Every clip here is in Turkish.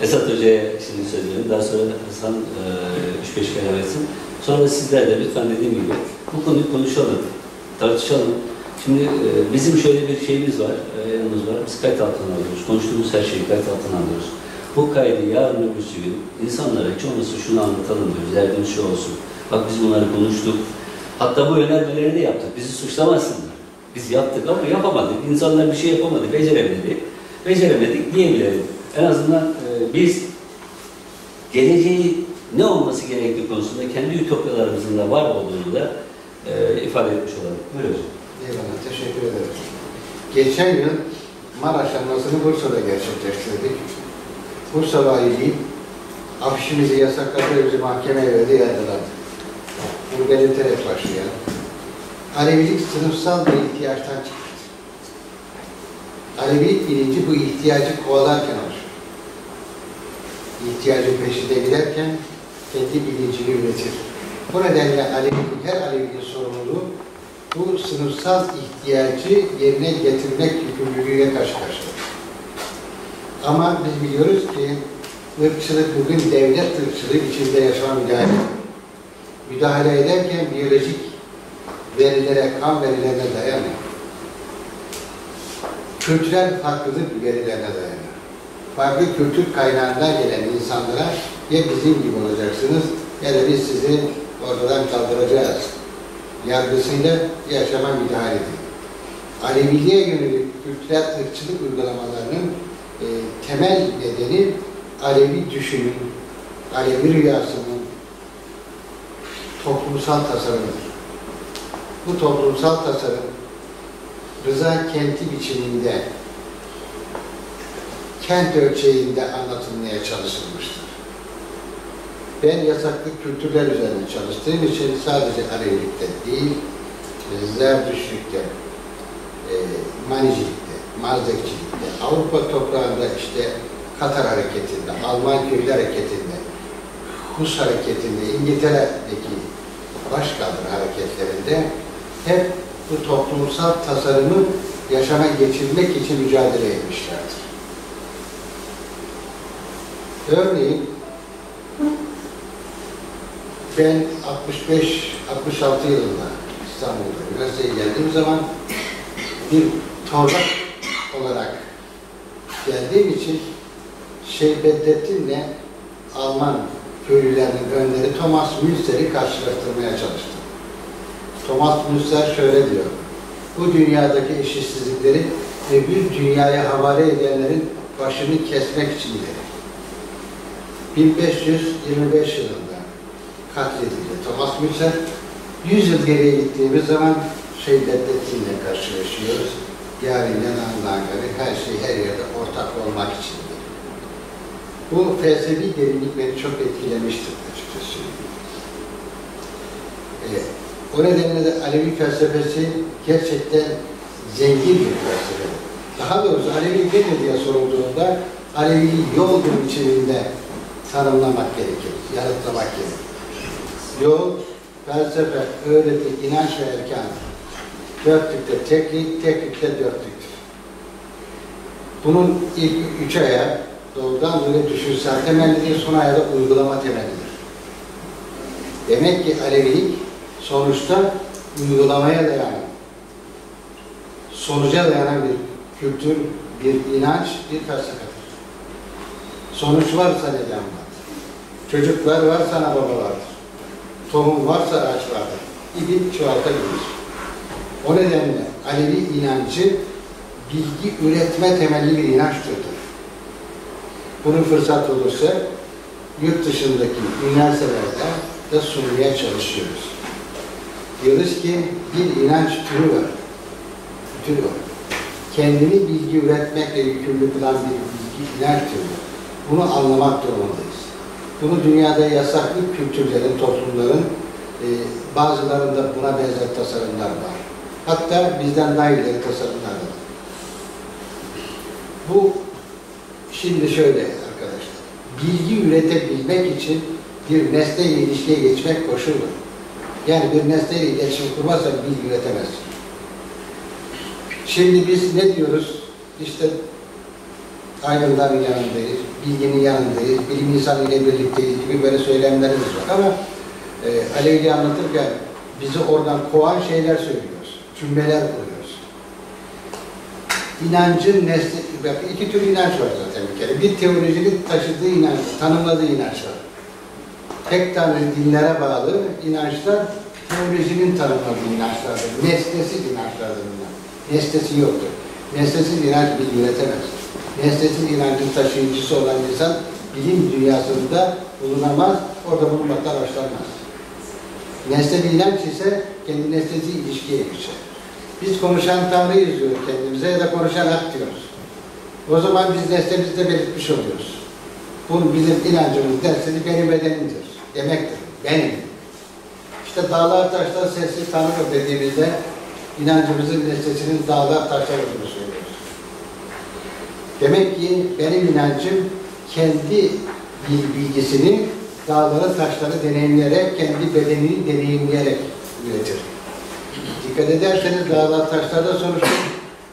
Esat Hoca'ya şimdi söylüyorum. Daha sonra Hasan 3-5 kere versin. Sonra sizler de lütfen dediğim gibi bu konuyu konuşalım, tartışalım. Şimdi bizim şöyle bir şeyimiz var, yanımız var. Biz kayıt altına alıyoruz. Konuştuğumuz her şeyi kayıt altına alıyoruz. Bu kaydı yarın öbürsü gün insanlara hiç olmazsa şunu anlatalım diyoruz. Derdimiz şu olsun. Bak biz bunları konuştuk. Hatta bu önermeleri de yaptık. Bizi suçlamasınlar. Biz yaptık ama yapamadık. İnsanlar bir şey yapamadı, beceremedik diyebilirim. En azından biz geleceği ne olması gerektiği konusunda kendi ütopyalarımızın da var olduğunu da ifade etmiş olalım. Buyurun. Eyvallah, teşekkür ederim. Geçen yıl Maraş anmasını Bursa'da gerçekleştirdik. Bursa Valiliği afişimizi yasakladı ve bizi mahkemeye verdi, yargıladı. Bu belirterek başlayalım. Alevilik sınıfsal bir ihtiyaçtan çıktı. Alevilik bilinci bu ihtiyacı kovalarken oluşur. İhtiyacın peşinde giderken kendi bilincini üretir. Bu nedenle her Alevinin sorumluluğu bu sınıfsal ihtiyacı yerine getirmek yükümlülüğüyle karşı karşıyadır. Ama biz biliyoruz ki ırkçılık bugün devlet ırkçılığı içinde yaşanan müdahale ederken biyolojik verilere, kan verilerine dayanıyor. Kültürel farklılık verilerine dayanıyor. Farklı kültür kaynağından gelen insanlara ya bizim gibi olacaksınız ya da biz sizi ortadan kaldıracağız yargısıyla yaşama müdahale ediyor. Aleviliğe yönelik kültürel ırkçılık uygulamalarının temel nedeni Alevi düşünün, Alevi rüyasının toplumsal tasarımıdır. Bu toplumsal tasarım Rıza kenti biçiminde, kent ölçeğinde anlatılmaya çalışılmıştır. Ben yasaklı kültürler üzerine çalıştığım için sadece Alevilikte değil, Zerdüştlükte, Manicilikte, Mazdekçilikte, Avrupa toprağında işte Katar hareketinde, Alman köylü hareketinde, Hus hareketinde, İngiltere'deki başkaldır hareketlerinde hep bu toplumsal tasarımı yaşama geçirmek için mücadele etmişlerdir. Örneğin ben 65-66 yılında İstanbul'da üniversiteye geldiğim zaman bir torlak olarak geldiğim için Bedrettin'le Alman köylülerinin önderi Thomas Münster'i karşılaştırmaya çalıştım. Thomas Münster şöyle diyor: bu dünyadaki eşitsizlikleri ve bir dünyaya havale edenlerin başını kesmek için gelir. 1525 yılında katledildi Thomas Münster. 100 yıl geriye gittiğimiz zaman Bedrettin'le karşılaşıyoruz. Yârinden anlangari her şey her yerde ortak olmak için. Bu felsefi derinlik beni çok etkilemiştir açıkçası. O nedenle de Alevi felsefesi gerçekten zengin bir felsefe. Daha doğrusu Alevi nedir diye sorulduğunda Alevi'yi yol biçiminde tanımlamak gerekir, yanıtlamak gerekir. Yol, felsefe, öğreti, inanç ve erkandır. Dörtlükte teklik, teklikte dörtlüktür. Bunun ilk üç ayağı doğrudan böyle düşünsel temellidir, son ayağı da uygulama temelidir. Demek ki Alevilik sonuçta uygulamaya dayanan, sonuca dayanan bir kültür, bir inanç, bir felsefedir. Sonuç varsa neden vardır? Çocuklar varsa ana baba vardır. Tohum varsa ağaç vardır. İbi çoğaltabilir. O nedenle Alevi inancı bilgi üretme temelli bir inanç türüdür. Bunun fırsat olursa yurt dışındaki üniversitelerde de sunmaya çalışıyoruz. Diyoruz ki bir inanç türü var. Kendini bilgi üretmekle yükümlü kılan bir bilgi inanç türü. Bunu anlamak durumundayız. Bunu dünyada yasaklı kültürlerin, toplumların bazılarında buna benzer tasarımlar var. Hatta bizden daha ileri tasarımlar var. Bu şimdi şöyle arkadaşlar. Bilgi üretebilmek için bir nesneyle ilişkiye geçmek koşuldur. Yani bir nesneyle iletişim kurmazsan bilgi üretemezsin. Şimdi biz ne diyoruz? İşte aydınların yanındayız. bilginin yanındayız, bilim insanı ile birlikteyiz gibi böyle söylemlerimiz var ama Aleviliği anlatırken bizi oradan kovan şeyler söylüyoruz, cümleler kuruyoruz. İnancın nesli, iki tür inanç var zaten bir kere. Bir teolojinin taşıdığı inanç, tanımladığı inanç var. Tek tanrı dinlere bağlı inançlar, teolojinin tanımladığı inançlardır. Nesnesiz inançlardır bunlar. Nesnesi yoktur. Nesnesiz inanç bilgi üretemez. Nesnesiz inancın taşıyıcısı olan insan bilim dünyasında bulunamaz, orada bulunmaktan hoşlanmaz. Nesneli inanç ise kendi nesnesi ilişkiye geçer. Biz konuşan Tanrı'yı izliyoruz kendimize ya da konuşan hak diyoruz. O zaman biz nesnemizde belirtmiş oluyoruz. Bu bizim inancımız derseniz benim bedenimdir demektir. Benim. İşte dağlar taşlar sesli Tanrı dediğimizde inancımızın nesnesinin dağlar taşlar olduğunu söylüyoruz. Demek ki benim inancım kendi bilgisini dağları taşları deneyimleyerek, kendi bedenini deneyimleyerek üretir. Dikkat ederseniz dağlar taşlarda sonuçtur,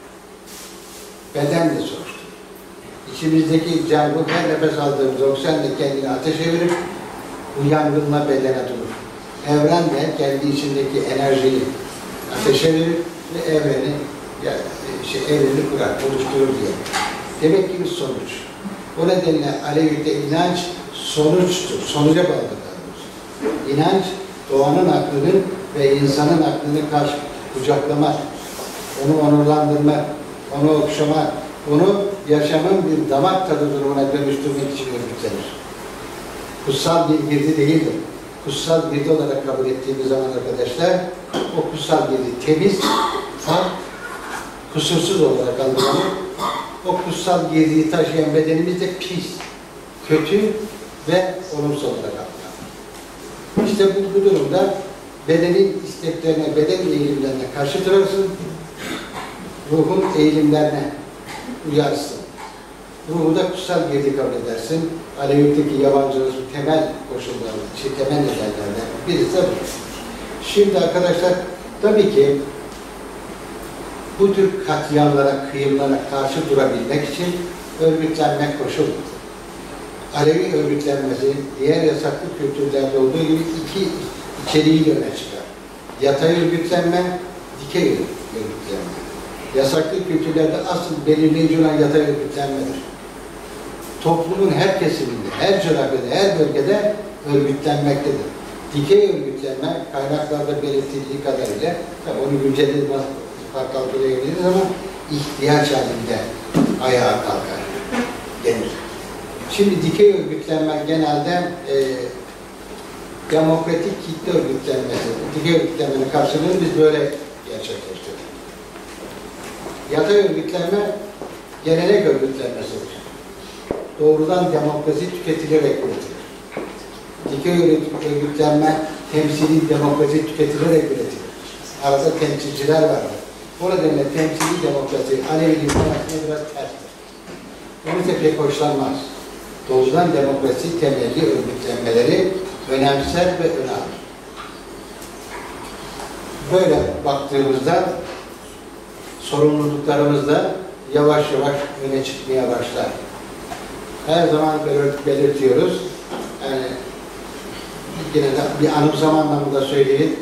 beden de sonuçtur. İçimizdeki canlı her nefes aldığımız oksijenle kendini ateşe verir, bu yangınla bedene durur. Evren de kendi içindeki enerjiyi ateşe verir ve evreni kurar, oluşturur diye. Demek ki bir sonuç. O nedenle Alevilikte inanç sonuçtur, sonuca bağlıdır. İnanç, doğanın aklının ve insanın aklını karşı kucaklamak, onu onurlandırmak, onu okşamak, onu yaşamın bir damak tadı durumuna dönüştürmek için örgütlenir. Kutsal bir girdi değildir. Kutsal girdi olarak kabul ettiğimiz zaman arkadaşlar, o kutsal girdi temiz, pak, kusursuz olarak algılanır. O kutsal girdiği taşıyan bedenimiz de pis, kötü ve olumsuz olarak algılanır. İşte bu durumda bedenin isteklerine, beden eğilimlerine karşı durarsın, ruhun eğilimlerine uyarsın. Ruhu da kutsal girdi kabul edersin. Alevilik'teki yabancılığın temel koşulları, temel nedenlerden birisi de bu. Şimdi arkadaşlar, tabii ki bu tür katliamlara, kıyımlara karşı durabilmek için örgütlenmek koşuldur. Alevi örgütlenmesi diğer yasaklı kültürlerde olduğu gibi iki içeriğiyle öne çıkar. Yatay örgütlenme, dikey örgütlenme. Yasaklı kültürlerde asıl belirleyici olan yatay örgütlenmedir. Toplumun her kesiminde, her coğrafyada, her bölgede örgütlenmektedir. Dikey örgütlenme kaynaklarda belirtildiği kadarıyla, tabi onu güncellediğimiz kalkılayabiliriz ama ihtiyaç halinde ayağa kalkar denir. Şimdi dikey örgütlenme genelde demokratik kitle örgütlenmesi, dikey örgütlenmenin karşılığını biz böyle gerçekleştirdik. Yatay örgütlenme gelenek örgütlenmesidir. Doğrudan demokrasi tüketilerek üretilir. Dikey örgütlenme temsili demokrasi tüketilerek üretilir. Arada temsilciler vardır. O nedenle temsili demokrasi Aleviliğin hayatına biraz terstir. Onu ise pek hoşlanmaz. Doğrudan demokrasi temelli örgütlenmeleri önemser ve öne alır. Böyle baktığımızda sorumluluklarımız da yavaş yavaş öne çıkmaya başlar. Her zaman belirtiyoruz. Yani yine de bir anımsama anlamında söyleyeyim.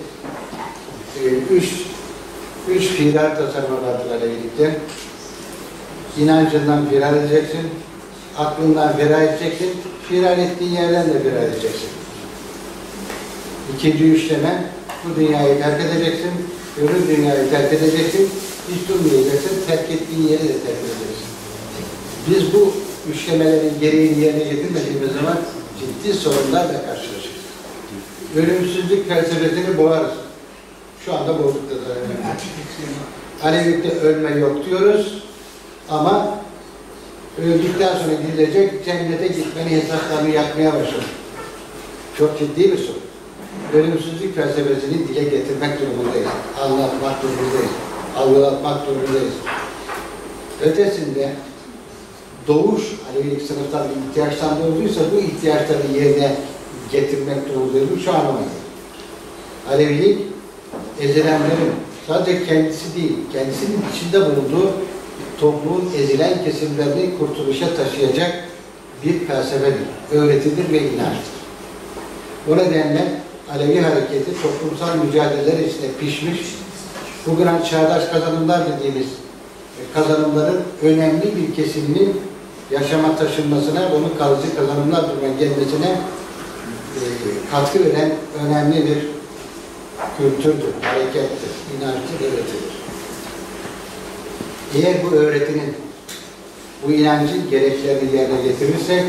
Üç firar tasarımı vardır Alevilikte. İnancından firar edeceksin, aklından firar edeceksin, firar ettiğin yerden de firar edeceksin. İkinci üçleme, bu dünyayı terk edeceksin, öbür dünyayı terk edeceksin, hiç durmayacaksın, terk ettiğin yeri de terk edeceksin. Biz bu üçlemelerin gereğini yerine getirmediğimiz zaman ciddi sorunlarla karşılaşırız. Ölümsüzlük felsefesini boğarız. Şu anda bozduk da zaten. Alevilikte ölme yok diyoruz ama öldükten sonra gidilecek, cennete gitmenin hesaplarını yapmaya başladık. Çok ciddi bir sorun. Ölümsüzlük felsefesini dile getirmek durumundayız. Anlatmak durumundayız. Algılatmak durumundayız. Ötesinde doğuş, Alevilik sınıftan bir ihtiyaçtan doğduysa bu ihtiyaçları yerine getirmek durumundayız. Bu şu anlamda. Alevilik ezilenlerin sadece kendisi değil, kendisinin içinde bulunduğu toplumun ezilen kesimlerini kurtuluşa taşıyacak bir felsefedir, öğretidir ve inançtır. O nedenle Alevi hareketi toplumsal mücadeleler içinde pişmiş, bugün çağdaş kazanımlar dediğimiz kazanımların önemli bir kesiminin yaşama taşınmasına, onun kalıcı kazanımlar duruma gelmesine katkı veren önemli bir kültürdür, harekettir, inançtır, öğretidir. Eğer bu öğretinin, bu inancın gereklerini yerine getirirsek,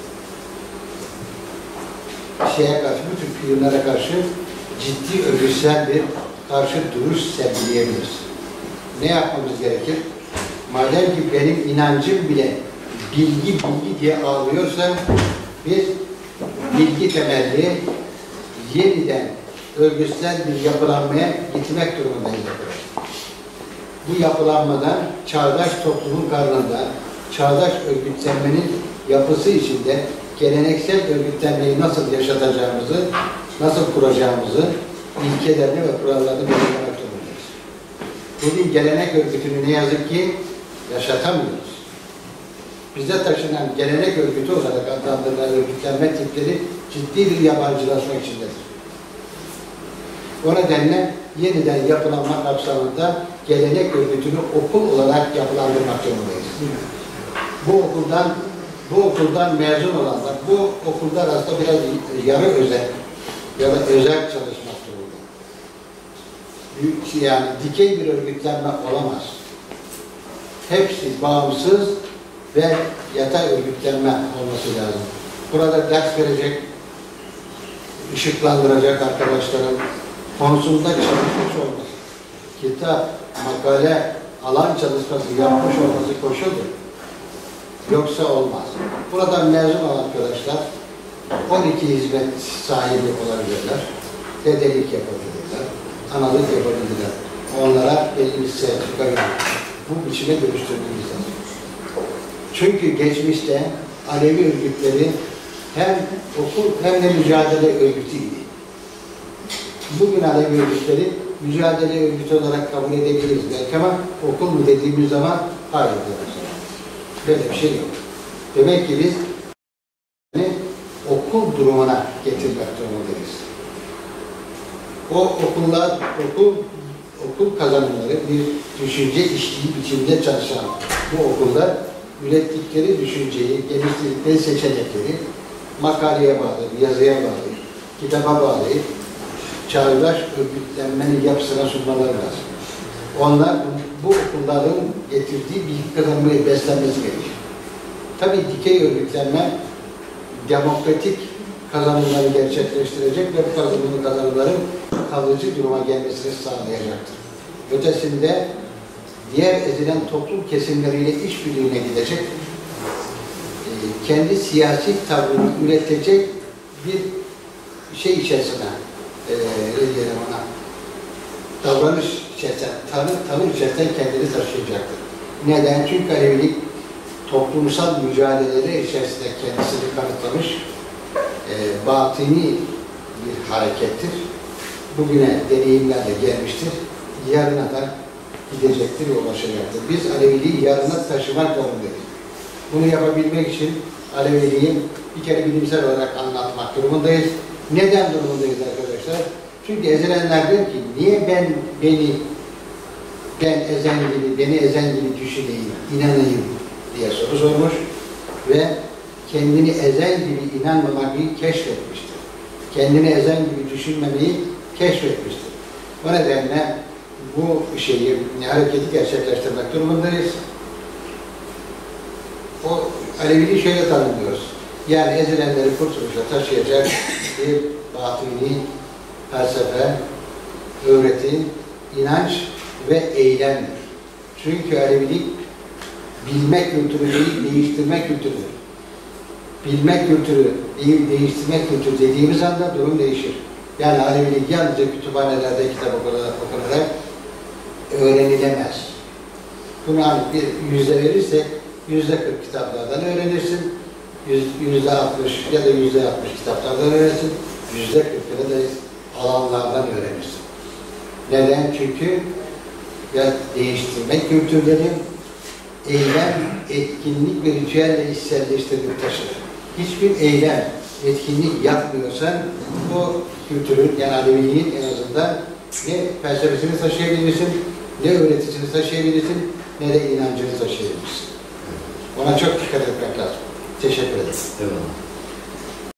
şeye karşı, bu tür filmlere karşı ciddi örgütsel bir karşı duruş sergileyebiliriz. Ne yapmamız gerekir? Madem ki benim inancım bile bilgi diye ağlıyorsa, biz bilgi temelli yeniden örgütsel bir yapılanmaya gitmek durumundayız. Bu yapılanmadan çağdaş toplumun karnında, çağdaş örgütlenmenin yapısı içinde geleneksel örgütlenmeyi nasıl yaşatacağımızı, nasıl kuracağımızı, ilkelerini ve kurallarını belirlemek durumundayız. Bugün gelenek örgütünü ne yazık ki yaşatamıyoruz. Bize taşınan gelenek örgütü olarak adlandırılan örgütlenme tipleri ciddi bir yabancılaşma içindedir. O nedenle yeniden yapılanma kapsamında gelenek örgütünü okul olarak yapılandırmak zorundayız. Bu okuldan mezun olanlar, bu okulda aslında biraz yarı özel ya da özel çalışmak durumunda. Yani dikey bir örgütlenme olamaz. Hepsi bağımsız ve yatay örgütlenme olması lazım. Burada ders verecek, ışıklandıracak arkadaşların konusunda çalışmış olması, kitap, makale, alan çalışması yapmış olması koşuldur. Yoksa olmaz. Buradan mezun olan arkadaşlar 12 hizmet sahibi olabilirler, dedelik yapabilirler, analık yapabilirler. Onlara belli bir sertifika verilir. Bu biçime dönüştürdüğümüz lazım. Çünkü geçmişte Alevi örgütleri hem okul hem de mücadele örgütüydü. Bugün Alevi örgütleri mücadele örgütü olarak kabul edebiliriz belki ama okul mu dediğimiz zaman hayır diyoruz. Böyle bir şey yok. Demek ki biz okul durumuna getirmek durumundayız. O okullar, okul kazanımları bir düşünce işliği biçimde çalışan bu okullar ürettikleri düşünceyi, geliştirdikleri seçenekleri makaleye bağlı, yazıya bağlı, kitaba bağlı, çağdaş örgütlenmenin yapısına sunmaları lazım. Onlar bu okulların getirdiği bilgi kazanmayı beslenmesi gerekir. Tabii dikey örgütlenme demokratik kazanımları gerçekleştirecek ve bu kazanımların kalıcı duruma gelmesini sağlayacaktır. Ötesinde diğer ezilen toplum kesimleriyle işbirliğine gidecek, kendi siyasi tavrını üretecek bir şey içerisine, davranış içerisinde, tavır içerisinde kendini taşıyacaktır. Neden? Çünkü Alevilik toplumsal mücadeleleri içerisinde kendisini kanıtlamış, batini bir harekettir. Bugüne deneyimlerle gelmiştir. Yarına da gidecektir ve ulaşacaktır. Biz Aleviliği yarına taşımak zorundayız. Bunu yapabilmek için Aleviliği bir kere bilimsel olarak anlatmak durumundayız. Neden durumundayız arkadaşlar? Çünkü ezilenler diyor ki, niye beni ezen gibi düşüneyim, inanayım diye soru sormuş ve kendini ezen gibi inanmamayı keşfetmiştir. Kendini ezen gibi düşünmemeyi keşfetmiştir. O nedenle bu hareketi gerçekleştirmek durumundayız. O Aleviliği şöyle tanımlıyoruz. Yani ezilenleri kurtuluşa taşıyacak bir batini felsefe, öğreti, inanç ve eylemdir. Çünkü Alevilik bilmek kültürü değil, değiştirme kültürüdür. Bilmek kültürü değil, değiştirme kültürü dediğimiz anda durum değişir. Yani Alevilik yalnızca kütüphanelerde kitap okunarak öğrenilemez. Bunu hani bir yüzde verirsek, %40 kitaplardan öğrenirsin, %60 ya da %60 kitaplardan öğrenirsin, %40'ını da alanlardan öğrenirsin. Neden? Çünkü ya değiştirme kültürleri, eylem, etkinlik ve ritüelle içselleştirip taşır. Hiçbir eylem, etkinlik yapmıyorsan o kültürün, yani Aleviliğin en azından ne felsefesini taşıyabilirsin, ne öğretisini taşıyabilirsin, ne de inancını taşıyabilirsin. Ona çok dikkat etmek lazım. Teşekkür ederim. Eyvallah.